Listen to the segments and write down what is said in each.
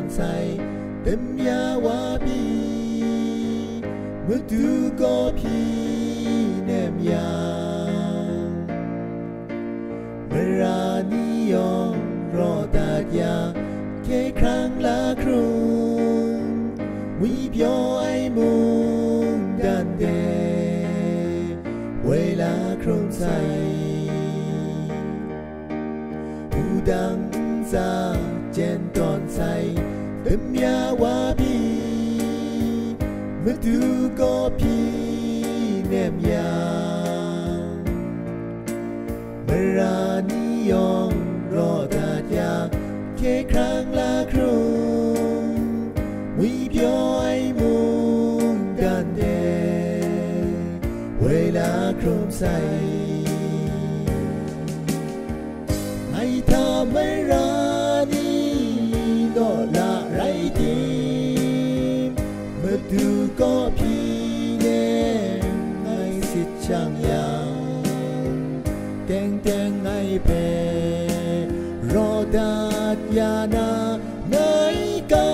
ใส่เต็มยาวาบีเมื่อดูก็พี่แนมยางเมื่อรานิยมรอตาดยาแค่ครั้งละครุงวิบยอไอมุงดันเดเวลาครุงใส่ผู้ดังซาเจนตอนใส่เต็มยาวาบีเมื่อดูก็พี่แนมยางเมื่อรานิยมรอตาดยาแค่ครั้งละครุงวิบยอไอมุงดันเดเวลาครุงใส่ให้ทำไม่รานีโนละไรดีเมื่อดูก็พี่เนมให้สิทธิ์ช่างยังแต่งให้เพรอดาดยานาในกา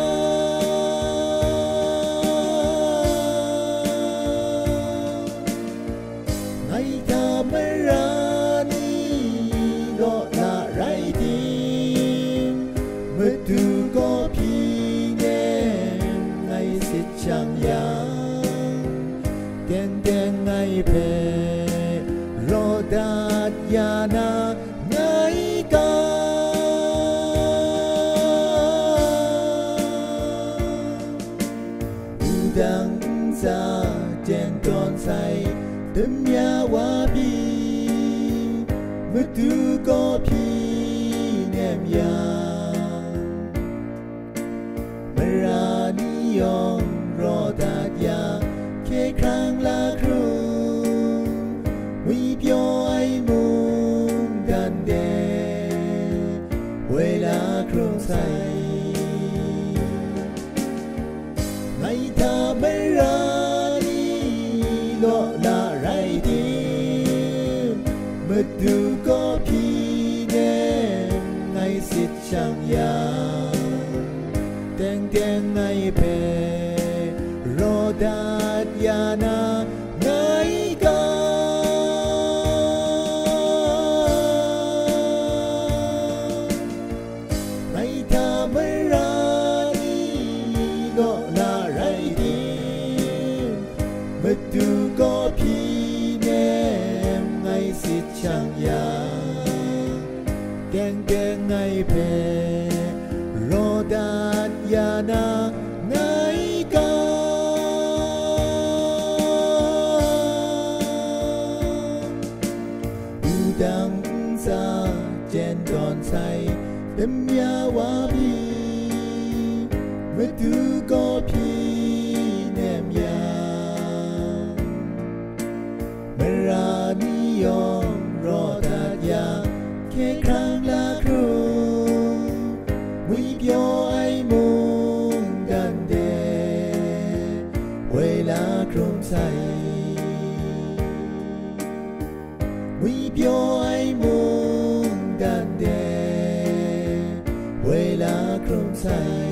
ให้ทำไม่รานีโนละไรดีเมื่อดูก็พี่เนมให้สิทธิ์ช่างยังแต่งให้เพรอดาดยานาในกาดังซาเจนตอนใส่เต็มยาวาบีเมื่อดูก็พี่แนมยางเมื่อรานิยมรอตาดยาแค่ครั้งละครุงวิบยอไอมุงดันเดเวลาครุงใส่ไม่ทำไม่รานีโลละไรดีเมื่อดูก็พี่แนมให้สิทธิ์ช่างยังแต่งให้เพรอดาดยานาในกาไม่ทำไม่รานีโลละไรดีเมื่อดูก็พี่แนมให้สิทธิ์ช่างยังแต่งให้เพรอดาดยานาในกาผู้ดังซาเจนตอนใส่เต็มยาวาบีเมื่อดูก็พี่แนมยางเมื่อรานิยมรอตาดยาแค่ครั้งละครุงวิบยอไอมุงดันเดเวลาครุงใส่วิบยอไอมุงดันเดเวลาครุงใส่